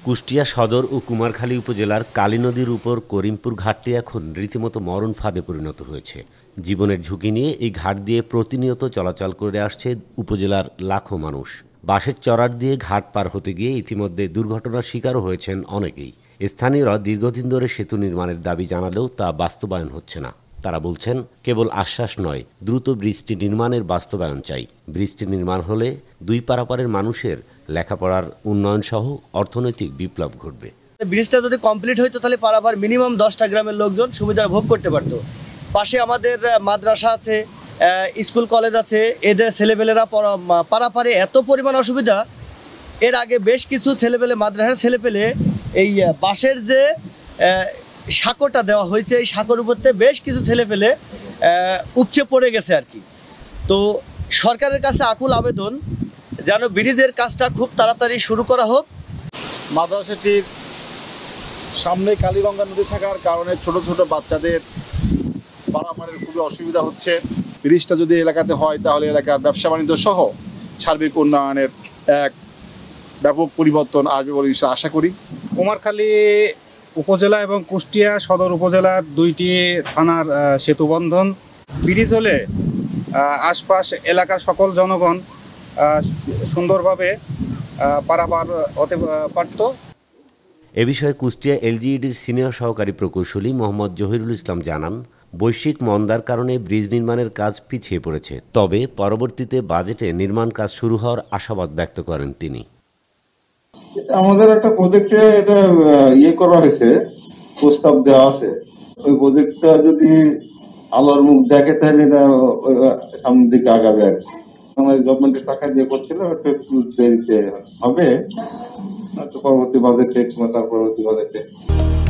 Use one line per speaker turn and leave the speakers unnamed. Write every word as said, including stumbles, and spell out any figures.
কুষ্টিয়া সদর ও কুমারখালী উপজেলার কালী নদীর উপর করিমপুর ঘাটটি এখন রীতিমতো মরণ ফাঁদে পরিণত হয়েছে। জীবনের ঝুঁকি নিয়ে এই ঘাট দিয়ে প্রতিনিয়ত চলাচল করে আসছে উপজেলার লাখো মানুষ। বাঁশের চড়ার দিয়ে ঘাট পার হতে গিয়ে ইতিমধ্যে দুর্ঘটনার শিকারও হয়েছেন অনেকেই। স্থানীয়রা দীর্ঘদিন ধরে সেতু নির্মাণের দাবি জানালেও তা বাস্তবায়ন হচ্ছে না। তারা বলছেন, কেবল আশ্বাস নয়, দ্রুত ব্রিজটি নির্মাণের বাস্তবায়ন চাই। ব্রিজটি নির্মাণ হলে দুই পারাপারের মানুষের লেখাপড়ার উন্নয়ন সহ অর্থনৈতিক বিপ্লব ঘটবে।
ব্রিজটা যদি কমপ্লিট হইতো তাহলে পারাপার মিনিমাম দশটা গ্রামের লোকজন সুবিধা ভোগ করতে পারতো। পাশে আমাদের মাদ্রাসা আছে, স্কুল কলেজ আছে, এদের ছেলেপেলেরা পারাপারে এত পরিমাণ অসুবিধা। এর আগে বেশ কিছু ছেলেপেলে মাদ্রাসার ছেলেপেলে এই বাঁশের যে সাঁকোটা দেওয়া হয়েছে, এই সাঁকোর উপরতে বেশ কিছু ছেলেপেলে উপচে পড়ে গেছে আর কি। তো সরকারের কাছে আকুল আবেদন যেন ব্রিজের কাজটা খুব তাড়াতাড়ি শুরু করা হোক।
মাদ্রাসাটির সামনে কালীগঙ্গা নদী থাকার কারণে ছোট ছোট বাচ্চাদের পারাপারের খুবই অসুবিধা হচ্ছে। ব্রিজটা যদি এলাকাতে হয় তাহলে এলাকার ব্যবসা বাণিজ্য সহ সার্বিক উন্নয়নের এক ব্যাপক পরিবর্তন আসবে বলে আশা করি।
কুমারখালী উপজেলা এবং কুষ্টিয়া সদর উপজেলার দুইটি থানার সেতুবন্ধন ব্রিজ হলে আশপাশ এলাকার সকল জনগণ সুন্দরভাবে পারাপার হতে পারত।
এ বিষয়ে কুষ্টিয়া এলজিইডির সিনিয়র সহকারী প্রকৌশলী মোহাম্মদ জহিরুল ইসলাম জানান, বৈশ্বিক মন্দার কারণে ব্রিজ নির্মাণের কাজ পিছিয়ে পড়েছে। তবে পরবর্তীতে বাজেটে নির্মাণ কাজ শুরু হওয়ার আশাবাদ ব্যক্ত করেন তিনি।
আমাদের একটা প্রজেক্টে এটা ইয়ে করা হয়েছে, প্রস্তাব দেওয়া আছে। ওই প্রজেক্টটা যদি আলোর মুখ দেখে তাহলে এটা সামনের দিকে আগাবে আর কি। আমাদের গভর্নমেন্টের টাকা দিয়ে করছিল, একটু দেরিতে হবে, পরবর্তী বাজেটে কিংবা তার পরবর্তী বাজেটে।